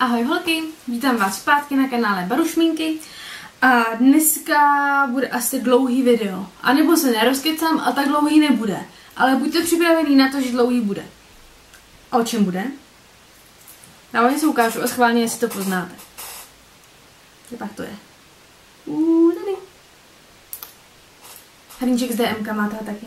Ahoj holky, vítám vás zpátky na kanále Barušminky a dneska bude asi dlouhý video. A nebo se nerozkecám a tak dlouhý nebude, ale buďte připravený na to, že dlouhý bude. A o čem bude? Já vám se ukážu a schválně, jestli to poznáte. Tak to je. Tady. Hrníček z DMK máte taky?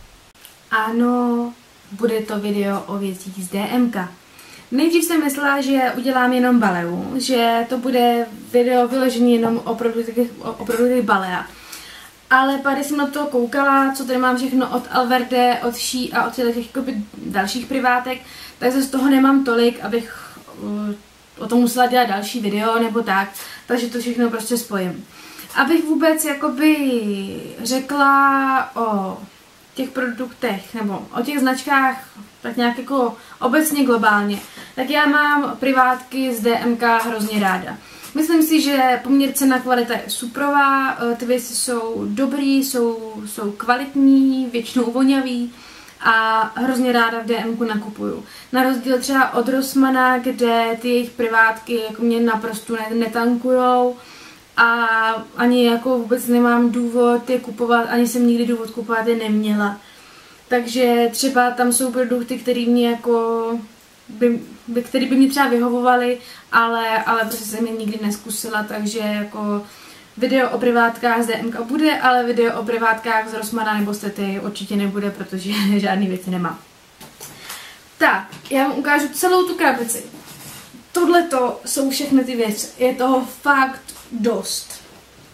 Ano, bude to video o věcích z DMK. Nejdřív jsem myslela, že udělám jenom Baleu, že to bude video vyložené jenom o produktech Balea. Ale pak jsem na to koukala, co tady mám všechno od Alverde, od She a od těch dalších privátek, tak z toho nemám tolik, abych o tom musela dělat další video nebo tak, takže to všechno prostě spojím. Abych vůbec jakoby řekla o těch produktech nebo o těch značkách tak nějak jako obecně globálně, tak já mám privátky z DMK hrozně ráda. Myslím si, že poměr cena kvalita je suprová, ty věci jsou dobrý, jsou kvalitní, většinou voňavý a hrozně ráda v DMku nakupuju. Na rozdíl třeba od Rossmana, kde ty jejich privátky jako mě naprosto netankujou a ani jako vůbec nemám důvod je kupovat, ani jsem nikdy důvod kupovat je neměla. Takže třeba tam jsou produkty, které mě jako které by mě třeba vyhovovaly, ale prostě jsem je nikdy neskusila, takže jako video o privátkách z DMK bude, ale video o privátkách z Rossmana nebo Stety určitě nebude, protože žádný věci nemá. Tak, já vám ukážu celou tu krabici. Tohleto jsou všechny ty věci. Je toho fakt dost.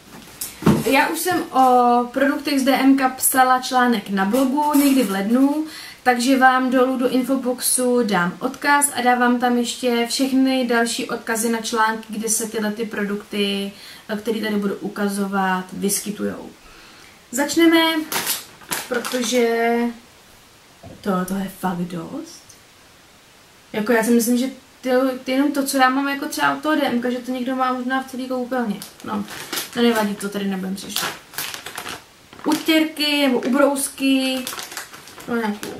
Já už jsem o produktech z DMK psala článek na blogu někdy v lednu, takže vám dolů do infoboxu dám odkaz a dávám tam ještě všechny další odkazy na články, kde se tyhle ty produkty, které tady budu ukazovat, vyskytujou. Začneme, protože to je fakt dost. Jako já si myslím, že jenom to, co já mám jako třeba od toho DMK, že to někdo má možná v celý koupelně. No, to nevadí, to tady nebudem řešit. Utěrky nebo ubrousky. No nějakou.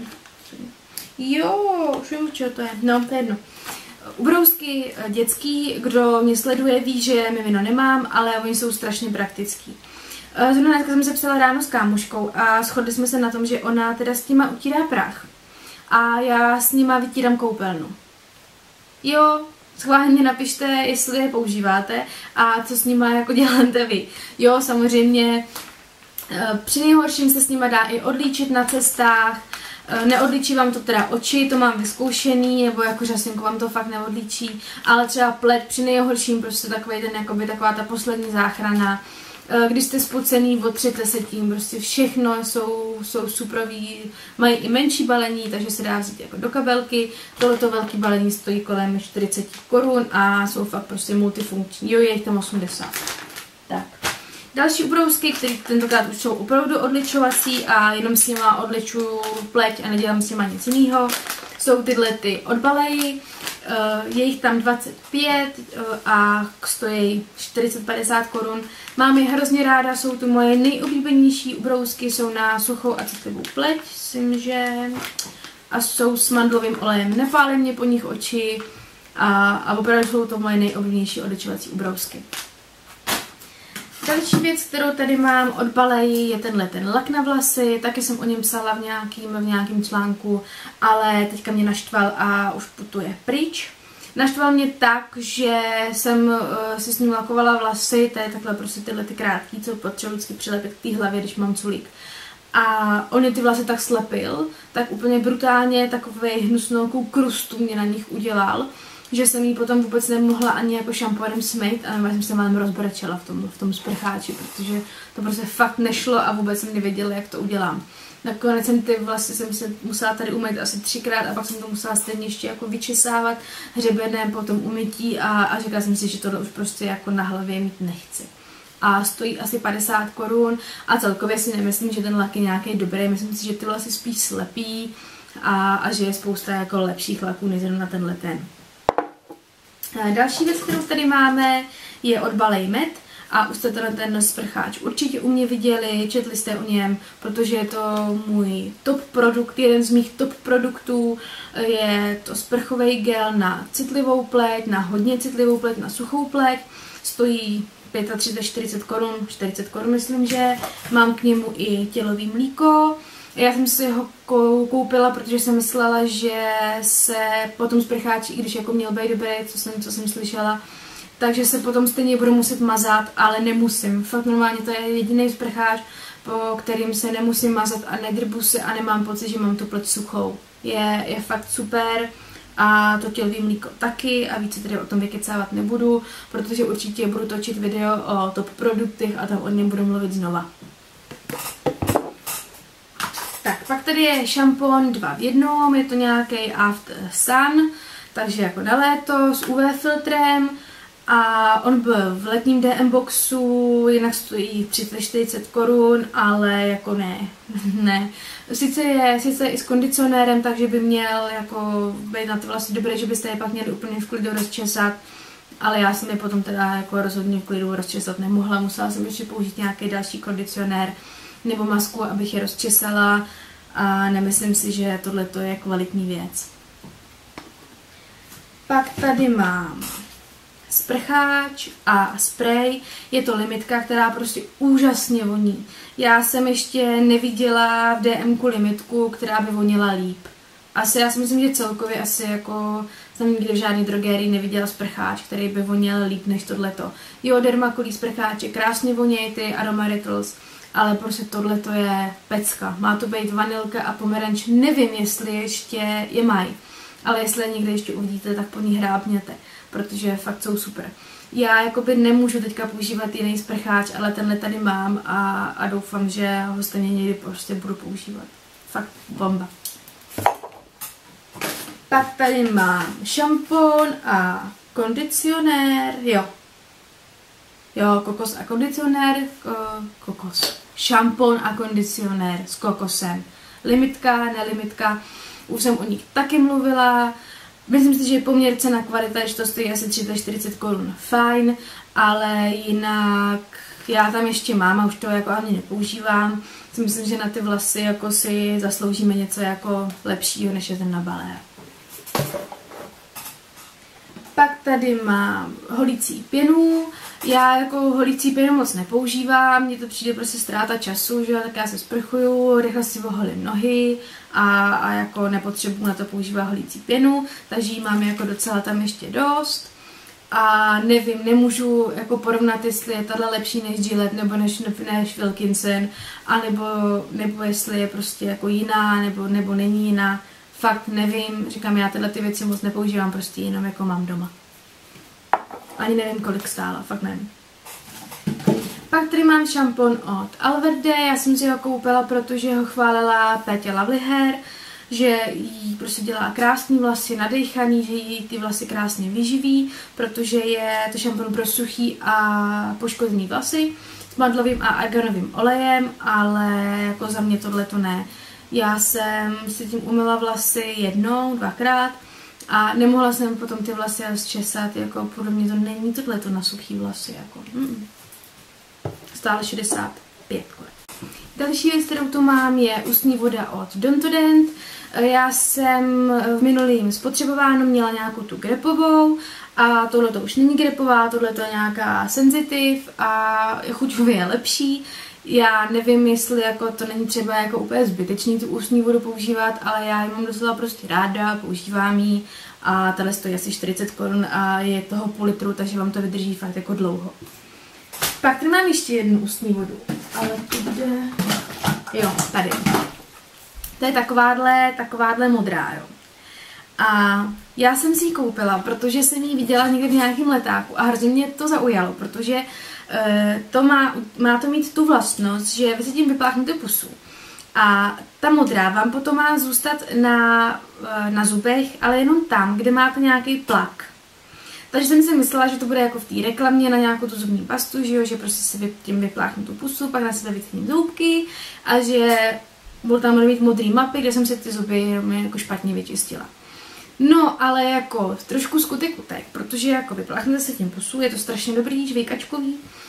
Jo, už vím, čeho to je. No, to je jedno. Ubrousky dětský, kdo mě sleduje, ví, že mimino nemám, ale oni jsou strašně praktický. Zrovna dneska jsem se psala ráno s kámoškou a shodli jsme se na tom, že ona teda s nima utírá prach. A já s nima vytírám koupelnu. Jo, schválně mě napište, jestli je používáte a co s nima jako děláte vy. Jo, samozřejmě při nejhorším se s nima dá i odlíčit na cestách. Neodlíčí vám to teda oči, to mám vyzkoušený, nebo jako řasinku vám to fakt neodlíčí, ale třeba pleť při nejhorším, prostě takový ten, jakoby taková ta poslední záchrana. Když jste spocený, otřete se tím, prostě všechno jsou suprový, mají i menší balení, takže se dá vzít jako do kabelky. Tohleto velký balení stojí kolem 40 Kč a jsou fakt prostě multifunkční, jo, je jich tam 80. Tak. Další ubrousky, které tentokrát už jsou opravdu odličovací a jenom s nima odličuju pleť a nedělám s nima nic jiného, jsou tyhle ty od Balei. Je jich tam 25 a stojí 40-50 Kč. Mám je hrozně ráda, jsou to moje nejoblíbenější ubrousky, jsou na suchou a citlivou pleť, myslím, že a jsou s mandlovým olejem, nepálí mě po nich oči a opravdu jsou to moje nejoblíbenější odličovací ubrousky. Další věc, kterou tady mám od Balei, je ten lak na vlasy, taky jsem o něm psala v nějakým článku, ale teďka mě naštval a už putuje pryč. Naštval mě tak, že jsem si s ním lakovala vlasy, to je takhle prostě tyhle ty krátký, co potřebuji vždycky přilepit k té hlavě, když mám culík. A on je ty vlasy tak slepil, tak úplně brutálně takovou hnusnou krustu mě na nich udělal, že jsem jí potom vůbec nemohla ani jako šampónem smejt a jsem se málem rozbrečela v tom sprcháči, protože to prostě fakt nešlo a vůbec jsem nevěděla, jak to udělám. Nakonec jsem ty vlasy jsem se musela tady umýt asi 3krát a pak jsem to musela stejně ještě jako vyčesávat hřebenem po tom umytí a řekla jsem si, že tohle už prostě jako na hlavě mít nechci. A stojí asi 50 Kč a celkově si nemyslím, že ten lak je nějaký dobrý, myslím si, že ty vlasy spíš slepí a že je spousta jako lepších laků než na tenhle ten. Další věc, kterou tady máme, je od Balei Med a už jste ten sprcháč určitě u mě viděli, četli jste o něm, protože je to můj top produkt, jeden z mých top produktů, je to sprchový gel na citlivou pleť, na hodně citlivou pleť, na suchou pleť, stojí 35-40 korun, 40 korun myslím, že mám k němu i tělový mlíko. Já jsem si ho koupila, protože jsem myslela, že se potom sprcháč, i když jako měl být dobrý, co jsem slyšela, takže se potom stejně budu muset mazat, ale nemusím. Fakt normálně to je jediný sprcháč, po kterým se nemusím mazat a nedrbu se a nemám pocit, že mám tu pleť suchou. Je fakt super. A to tělový mlíko taky a více tedy o tom vykecávat nebudu, protože určitě budu točit video o top produktech a tam o něm budu mluvit znova. Tak, pak tady je šampon 2 v 1, je to nějaký After Sun, takže jako na léto s UV filtrem a on byl v letním DM boxu, jinak stojí 30-40 korun, ale jako ne. Sice je i s kondicionérem, takže by měl jako být na to vlastně dobré, že byste je pak měli úplně v klidu rozčesat, ale já jsem je potom teda jako rozhodně v klidu rozčesat nemohla, musela jsem ještě použít nějaký další kondicionér nebo masku, abych je rozčesala a nemyslím si, že tohle je kvalitní věc. Pak tady mám sprcháč a sprej, je to limitka, která prostě úžasně voní. Já jsem ještě neviděla v DMku limitku, která by vonila líp. Já si myslím, že celkově asi jako jsem nikdy v žádný drogerii neviděla sprcháč, který by voněl líp než tohleto. Jo, Dermacolí sprcháče krásně vonějí, ty Aroma Rituals, ale prostě tohleto je pecka. Má to být vanilka a pomeranč, nevím, jestli ještě je mají, ale jestli je někde ještě uvidíte, tak po ní hrábněte, protože fakt jsou super. Já jakoby nemůžu teďka používat jiný sprcháč, ale tenhle tady mám a doufám, že ho stejně někdy prostě budu používat. Fakt bomba. Pak tady mám šampon a kondicionér, jo, kokos a kondicionér, šampon a kondicionér s kokosem. Limitka, nelimitka, už jsem o nich taky mluvila. Myslím si, že poměr cena kvalita, že to stojí asi 30-40 korun, fajn, ale jinak já tam ještě mám a už to jako ani nepoužívám. Myslím, že na ty vlasy jako si zasloužíme něco jako lepšího, než je ten na balé. Pak tady mám holící pěnu. Já jako holící pěnu moc nepoužívám, mně to přijde prostě ztráta času, že tak já se sprchuju, rychle si oholím nohy a jako nepotřebuji na to používat holící pěnu, takže ji mám jako docela tam ještě dost. A nevím, nemůžu jako porovnat, jestli je tahle lepší než Gillette nebo než Wilkinson, nebo jestli je prostě jako jiná, nebo není jiná. Fakt nevím, říkám, já tyhle ty věci moc nepoužívám, prostě jenom jako mám doma. Ani nevím, kolik stála, fakt nevím. Pak tady mám šampon od Alverde, já jsem si ho koupila, protože ho chválila Pétě Lovely Hair, že jí prostě dělá krásný vlasy, nadejchaný, že jí ty vlasy krásně vyživí, protože je to šampon pro suchý a poškozený vlasy s mandlovým a arganovým olejem, ale jako za mě tohle to ne. Já jsem si tím umyla vlasy jednou, dvakrát a nemohla jsem potom ty vlasy rozčesat, jako podle mě to není tohleto na suchý vlasy, jako. Stále 65 korun. Další věc, kterou tu mám, je ústní voda od Dontodent. Já jsem v minulým spotřebovánu měla nějakou tu grepovou a tohle to už není grepová, tohle to je nějaká sensitive a chuťově je lepší. Já nevím, jestli jako to není třeba jako úplně zbytečný tu ústní vodu používat, ale já ji mám docela prostě ráda, používám ji a tahle stojí asi 40 korun a je toho půl litru, takže vám to vydrží fakt jako dlouho. Pak tady mám ještě jednu ústní vodu, ale kde... Jo, tady. To je takováhle modrá, jo. A já jsem si ji koupila, protože jsem ji viděla někde v nějakém letáku a hrozně mě to zaujalo, protože to má to mít tu vlastnost, že vy si tím vypláchnete pusu. A ta modrá vám potom má zůstat na zubech, ale jenom tam, kde máte nějaký plak. Takže jsem si myslela, že to bude jako v té reklamě na nějakou tu zubní pastu, že prostě si tím vypláchnu tu pusu, pak na sebe vytchním zubky a že budu tam mít modrý mapy, kde jsem si ty zuby jako špatně vyčistila. No, ale jako trošku skutek utek, protože jako vypláchnete se tím pusu, je to strašně dobrý, žvejkačkový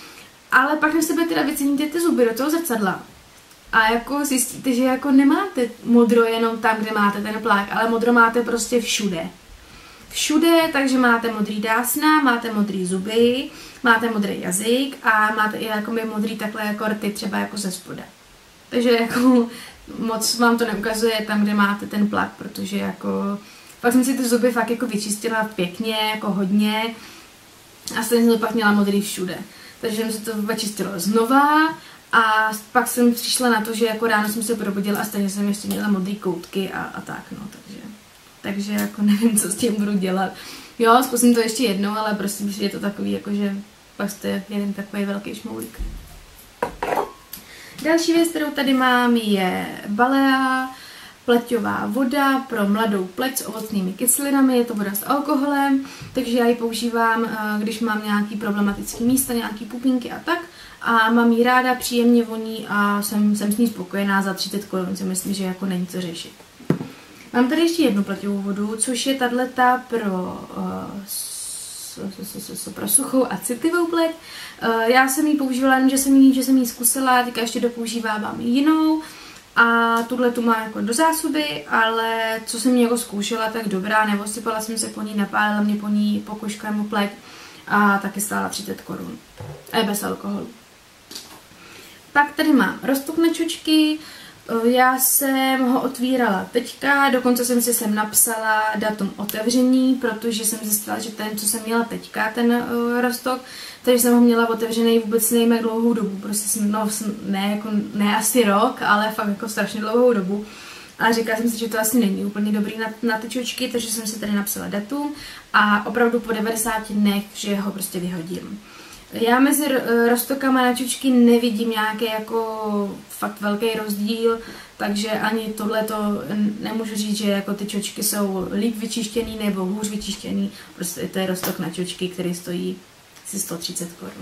Ale pak na sebe teda vyceníte ty zuby do toho zrcadla. A jako zjistíte, že jako nemáte modro jenom tam, kde máte ten plák, ale modro máte prostě všude. Všude, takže máte modrý dásna, máte modrý zuby, máte modrý jazyk a máte i jako modrý takhle jako rty třeba jako ze spoda. Takže jako moc vám to neukazuje tam, kde máte ten plak, protože jako pak jsem si ty zuby fakt jako vyčistila pěkně, jako hodně a stejně jsem to pak měla modrý všude. Takže jsem si to vyčistila znova a pak jsem přišla na to, že jako ráno jsem se probudila a stejně jsem ještě měla modrý koutky a tak no, takže jako nevím, co s tím budu dělat. Jo, zkusím to ještě jednou, ale prostě je to takový, jakože pak jste jeden takový velký šmoulík. Další věc, kterou tady mám, je Balea pleťová voda pro mladou pleť s ovocnými kyselinami, je to voda s alkoholem, takže já ji používám, když mám nějaký problematický místa, nějaký pupínky a tak. A mám ji ráda, příjemně voní a jsem s ní spokojená za 30 korun, si myslím, že jako není co řešit. Mám tady ještě jednu pleťovou vodu, což je tato pro suchou a citlivou pleť. Já jsem ji používala, jenom že jsem ji zkusila, teďka ještě dopoužívám jinou. A tuhle tu mám jako do zásoby, ale co jsem jako zkoušela, tak dobrá, nebo sypala jsem se po ní, napálila mě po ní pokožka pleť a taky stála 30 korun. A je bez alkoholu. Pak tady mám roztok na čočky, já jsem ho otvírala teďka, dokonce jsem si sem napsala datum otevření, protože jsem zjistila, že ten, co jsem měla teďka, ten roztok, takže jsem ho měla otevřený vůbec nevím jak dlouhou dobu, prostě ne asi rok, ale fakt jako strašně dlouhou dobu. A říkala jsem si, že to asi není úplně dobrý na ty čočky, takže jsem si tady napsala datum a opravdu po 90 dnech, že ho prostě vyhodím. Já mezi roztokama na čočky nevidím nějaký jako fakt velký rozdíl, takže ani tohleto nemůžu říct, že jako ty čočky jsou líp vyčištěný nebo hůř vyčištěný, prostě to je roztok na čočky, který stojí asi 130 korun.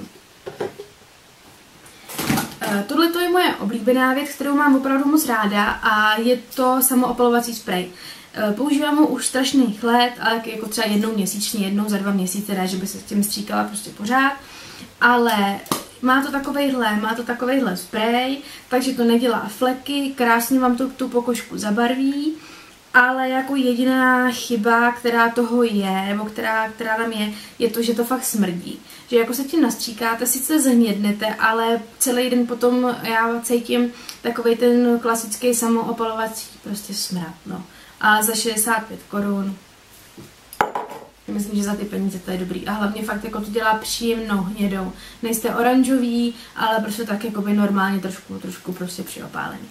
Tohle je moje oblíbená věc, kterou mám opravdu moc ráda a je to samoopalovací sprej. Používám ho už strašných let, ale jako třeba jednou měsíčně, jednou za 2 měsíce, ne, že by se s tím stříkala prostě pořád. Ale má to takovejhle sprej, takže to nedělá fleky, krásně vám to tu pokožku zabarví, ale jako jediná chyba, která toho je, nebo která tam je to, že to fakt smrdí. Že jako se tím nastříkáte, sice zhnědnete, ale celý den potom já cítím takovej ten klasický samoopalovací prostě smrad, no. A za 65 korun. Myslím, že za ty peníze to je dobrý. A hlavně fakt jako to dělá příjemnou hnědou. Nejste oranžový, ale prostě tak jako by normálně trošku prostě přiopálený.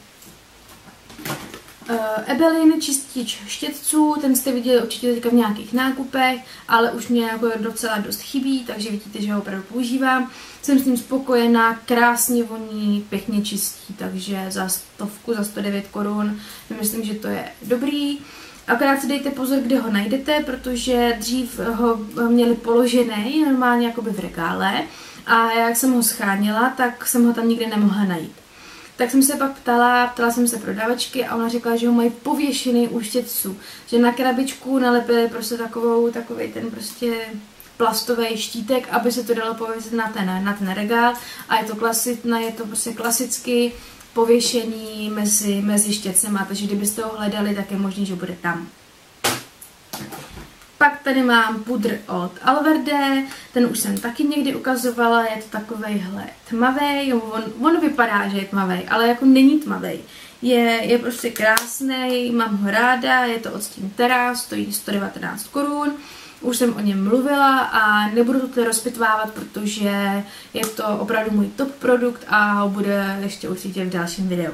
Ebelin čistič štětců, ten jste viděli určitě teďka v nějakých nákupech, ale už mě jako docela dost chybí, takže vidíte, že ho opravdu používám. Jsem s ním spokojená, krásně voní, pěkně čistí, takže za 100, za 109 korun, myslím, že to je dobrý. Akorát si dejte pozor, kde ho najdete, protože dřív ho měli položený normálně jakoby v regále a jak jsem ho scháněla, tak jsem ho tam nikdy nemohla najít. Tak jsem se pak ptala jsem se prodavačky a ona řekla, že ho mají pověšený u štětců, že na krabičku nalepili prostě takovej ten prostě plastový štítek, aby se to dalo pověsit na ten regál a je to prostě klasicky pověšení mezi štětcema, takže kdybyste ho hledali, tak je možný, že bude tam. Pak tady mám pudr od Alverde, ten už jsem taky někdy ukazovala, je to takovejhle tmavý, on vypadá, že je tmavý, ale jako není tmavý. Je prostě krásný, mám ho ráda, je to odstín Terra, stojí 119 korun. Už jsem o něm mluvila a nebudu to tady rozpitvávat, protože je to opravdu můj top produkt a bude ještě určitě v dalším videu.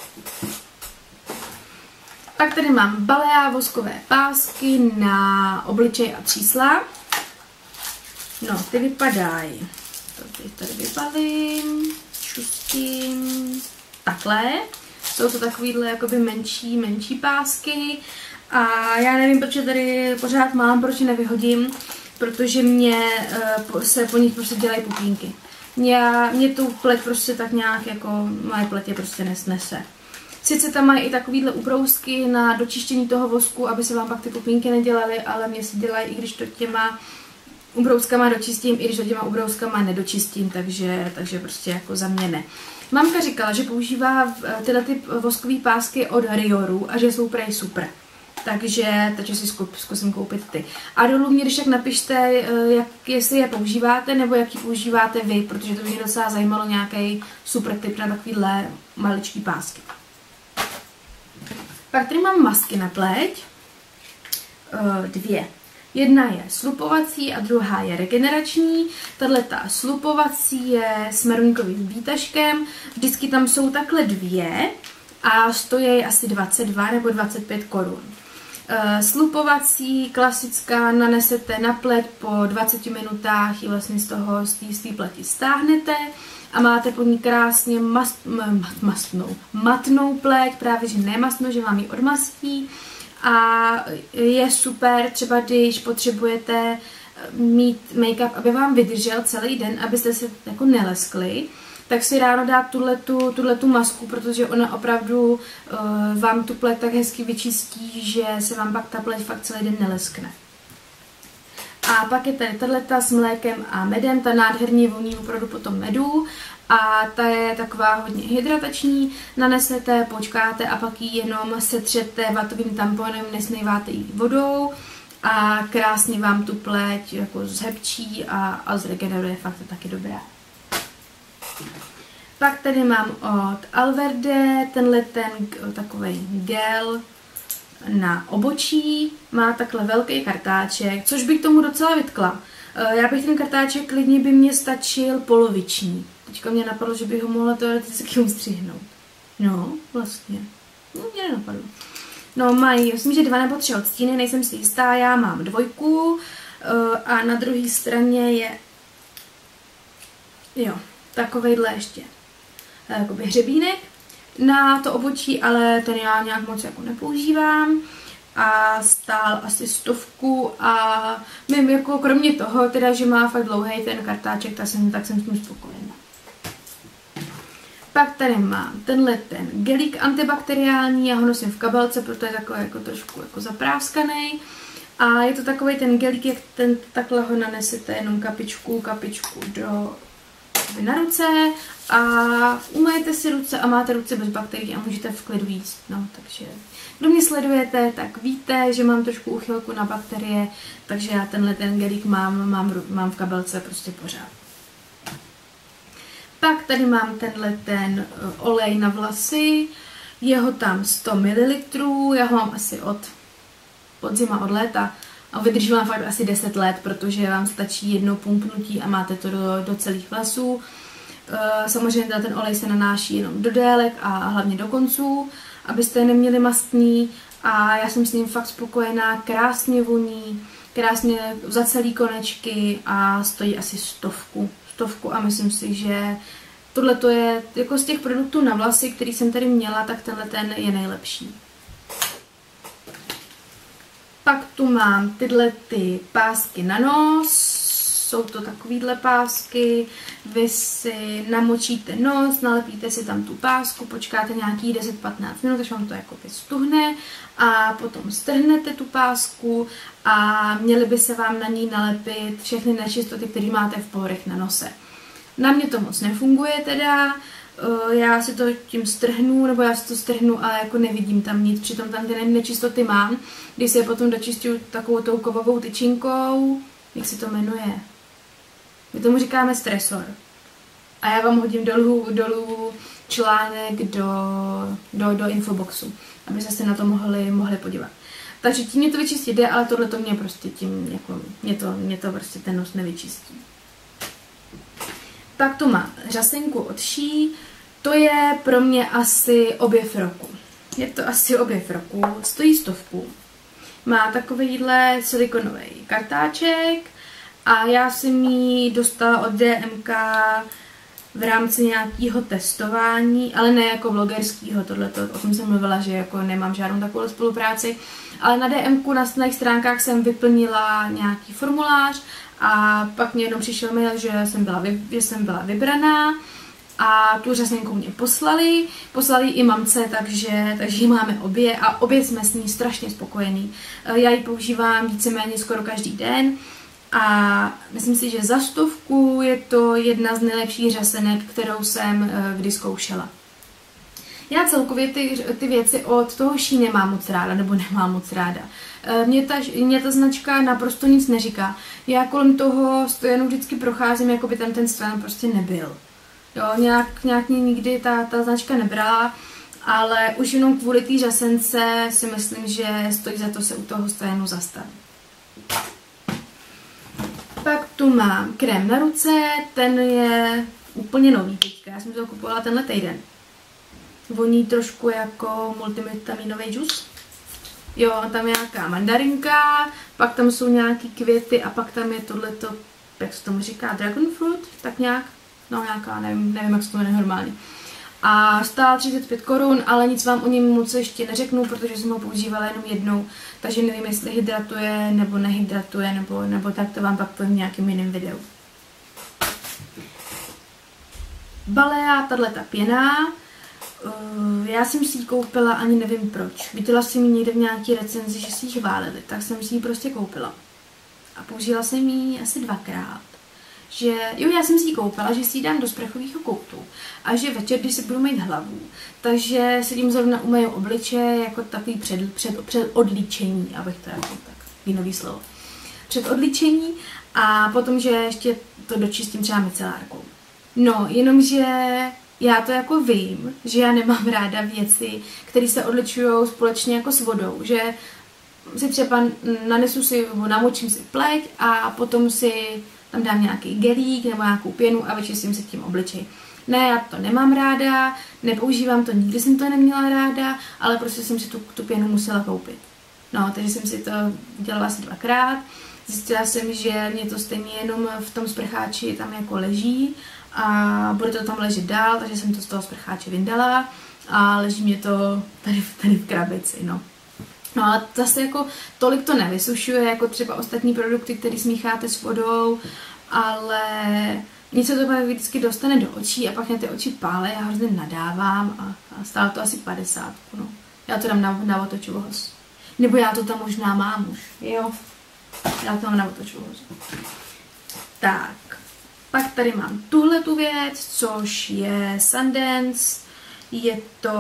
Pak tady mám Balea voskové pásky na obličej a třísla. No, ty vypadají. To tady vybalím, čustím, takhle. Jsou to takovýhle jakoby menší pásky. A já nevím, proč je tady pořád mám, proč je nevyhodím, protože se po nich prostě dělají pupínky. Mě tu pleť prostě tak nějak jako moje pleť prostě nesnese. Sice tam mají i takovýhle ubrousky na dočištění toho vosku, aby se vám pak ty pupínky nedělaly, ale mě se dělají, i když to těma ubrouskama dočistím, i když to těma ubrouskama nedočistím, takže prostě jako za mě ne. Mamka říkala, že používá tyhle ty voskové pásky od Rioru a že jsou prej super. Takže si zkusím koupit ty. A dolů mě když tak napište, jestli je používáte, nebo jaký používáte vy, protože to by mě docela zajímalo nějaký super tip na takovýhle maličký pásky. Pak tady mám masky na pleť. Dvě. Jedna je slupovací a druhá je regenerační. Tato slupovací je s meruňkovým výtažkem. Vždycky tam jsou takhle dvě a stojí asi 22 nebo 25 korun. Slupovací, klasická, nanesete na pleť, po 20 minutách ji vlastně z té pleti stáhnete a máte po ní krásně matnou pleť, právě že ne mastnou, že vám ji odmastí. A je super, třeba když potřebujete mít make-up, aby vám vydržel celý den, abyste se jako neleskli, tak si ráno dát tuhletu masku, protože ona opravdu vám tu pleť tak hezky vyčistí, že se vám pak ta pleť fakt celý den neleskne. A pak je tady tato s mlékem a medem, ta nádherně voní opravdu po tom medu. A ta je taková hodně hydratační, nanesete, počkáte a pak ji jenom setřete vatovým tamponem, nesmýváte ji vodou a krásně vám tu pleť jako zhebčí a zregeneruje, fakt to taky dobré. Pak tady mám od Alverde tenhle takový gel na obočí, má takhle velký kartáček, což bych tomu docela vytkla. Já bych ten kartáček klidně by mě stačil poloviční. Teďka mě napadlo, že bych ho mohla teoreticky ustřihnout. No, vlastně. Mě nenapadlo. No, mají, myslím, že 2 nebo 3 odstíny, nejsem si jistá, já mám 2 a na druhé straně je takovejhle ještě jakoby hřebínek na to obočí, ale ten já nějak moc jako nepoužívám a stál asi 100 a mím jako kromě toho, teda, že má fakt dlouhý ten kartáček, tak jsem s tím spokojená. Pak tady mám tenhle gelík antibakteriální, já ho nosím v kabelce, protože je takový jako trošku jako zapráskaný. A je to takový ten gelík, jak takhle ho nanesete jenom kapičku na ruce a umyjete si ruce a máte ruce bez bakterií a můžete v klidu jíst. No, takže kdo mě sledujete, tak víte, že mám trošku úchylku na bakterie, takže já tenhle gelík mám v kabelce prostě pořád. Pak tady mám tenhle olej na vlasy, je ho tam 100 ml, já ho mám asi od podzima, od léta a vydrží vám fakt asi 10 let, protože vám stačí jedno pumpnutí a máte to do celých vlasů. Samozřejmě ten olej se nanáší jenom do délek a hlavně do konců, abyste je neměli mastný a já jsem s ním fakt spokojená, krásně voní, krásně za celý konečky a stojí asi 100 a myslím si, že tohle je jako z těch produktů na vlasy, který jsem tady měla, tak tenhle je nejlepší. Pak tu mám tyhle pásky na nos, jsou to takovýhle pásky, vy si namočíte nos, nalepíte si tam tu pásku, počkáte nějaký 10-15 minut, až vám to jako stuhne a potom strhnete tu pásku a měly by se vám na ní nalepit všechny nečistoty, které máte v porech na nose. Na mě to moc nefunguje teda, já si to tím strhnu, nebo já si to strhnu, ale jako nevidím tam nic, přitom tam ty nečistoty mám, když si je potom dočistuju takovou tou kovovou tyčinkou, jak se to jmenuje? My tomu říkáme stresor. A já vám hodím dolů článek do infoboxu, abyste se na to mohli podívat. Takže tím mě to vyčistit jde, ale tohle to mě prostě tím, jako, mě to prostě ten nos nevyčistí. Pak tu mám řasenku od She, to je pro mě asi objev roku. Je to asi objev roku, stojí 100. Má takovýhle silikonový kartáček a já jsem ji dostala od DMK v rámci nějakého testování, ale ne jako blogerského, o tom jsem mluvila, že jako nemám žádnou takovou spolupráci, ale na DMku na svých stránkách jsem vyplnila nějaký formulář a pak mě jenom přišel mail, že jsem byla vybraná a tu řasenku mě poslali i mamce, takže ji máme obě a obě jsme s ní strašně spokojení. Já ji používám víceméně skoro každý den A myslím si, že za 100 je to jedna z nejlepších řasenek, kterou jsem kdy zkoušela. Já celkově ty věci od toho Shein nemám moc ráda, nebo nemám moc ráda. Mně ta značka naprosto nic neříká. Já kolem toho stojenu vždycky procházím, jako by tam ten stojan prostě nebyl. Jo, nějak mě nikdy ta značka nebrala, ale už jenom kvůli té řasence si myslím, že stojí za to se u toho stojenu zastavit. Pak tu mám krém na ruce, ten je úplně nový teďka, já jsem to kupovala tenhle týden. Voní trošku jako multivitaminový džus. Jo, tam je nějaká mandarinka, pak tam jsou nějaký květy a pak tam je tohleto, jak se tomu říká, dragon fruit, tak nějak, no nějaká, nevím jak se to jmenuje normálně. A stál 35 korun, ale nic vám o něm moc ještě neřeknu, protože jsem ho používala jenom jednou, takže nevím, jestli hydratuje nebo nehydratuje, nebo tak to vám pak povím v nějakém jiném videu. Balea, tato pěna, já jsem si ji koupila, ani nevím proč. Viděla jsem ji někde v nějaké recenzi, že si ji chválili, tak jsem si ji prostě koupila. A použila jsem ji asi 2krát. Já jsem si ji koupila, že si ji dám do sprchového koutu a že večer, když si budu mít hlavu, takže si tím zrovna umyju obličeje jako takový před odlíčení, abych to jako tak, jinový slovo. Před odlíčení a potom, že ještě to dočistím třeba micelárkou. No, jenomže já to jako vím, že já nemám ráda věci, které se odličují společně jako s vodou, že si třeba nanesu si, namočím si pleť a potom si tam dám nějaký gelík nebo nějakou pěnu a vyčistím si tím obličej. Ne, já to nemám ráda, nepoužívám to, nikdy jsem to neměla ráda, ale prostě jsem si tu pěnu musela koupit. No, takže jsem si to dělala asi 2krát. Zjistila jsem, že mě to stejně jenom v tom sprcháči tam jako leží a bude to tam ležet dál, takže jsem to z toho sprcháče vyndala a leží mě to tady v krabici, no. No a zase jako tolik to nevysušuje, jako třeba ostatní produkty, které smícháte s vodou, ale mně se to pak vždycky dostane do očí a pak mě ty oči pále, já hrozně nadávám a stálo to asi 50, no. Já to dám na otočovost. Nebo já to tam možná mám už, jo. Já to mám na otočovost. Tak, pak tady mám tuhletu věc, což je Sundance, je to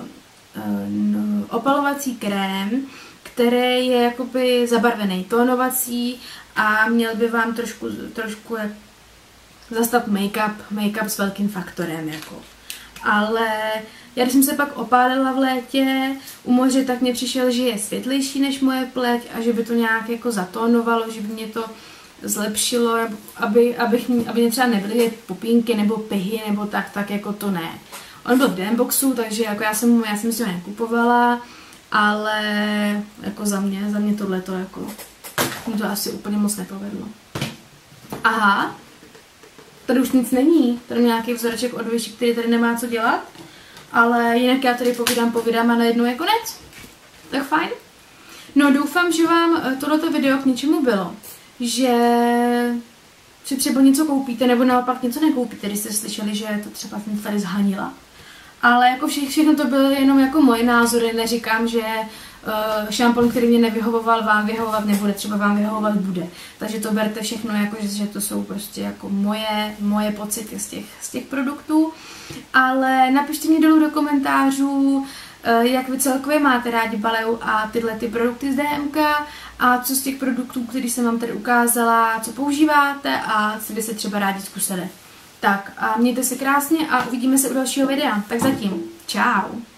opalovací krém, který je jakoby zabarvený tónovací a měl by vám trošku zastat make-up s velkým faktorem, jako. Ale já když jsem se pak opálila v létě u moře, tak mně přišel, že je světlejší než moje pleť a že by to nějak jako zatónovalo, že by mě to zlepšilo, aby mě třeba nebyly pupínky nebo pihy nebo tak jako to ne. On byl v DMboxu, takže jako já jsem si ho nekupovala, ale jako za mě tohleto jako mi to asi úplně moc nepovedlo. Aha, tady už nic není, tady nějaký vzoreček od Vichy, který tady nemá co dělat, ale jinak já tady povídám a najednou je konec. Tak fajn. No doufám, že vám tohleto video k něčemu bylo, že si třeba něco koupíte nebo naopak něco nekoupíte, když jste slyšeli, že to třeba jsem tady zhanila. Ale jako všechno to byly jenom jako moje názory, neříkám, že šampon, který mě nevyhovoval, vám vyhovovat nebude, třeba vám vyhovovat bude. Takže to berte všechno jako, že to jsou prostě jako moje pocity z těch produktů. Ale napište mi dolů do komentářů, jak vy celkově máte rádi Baleu a tyhle ty produkty z DMK a co z těch produktů, který jsem vám tady ukázala, co používáte a co by se třeba rádi zkusili. Tak a mějte se krásně a uvidíme se u dalšího videa. Tak zatím. Čau.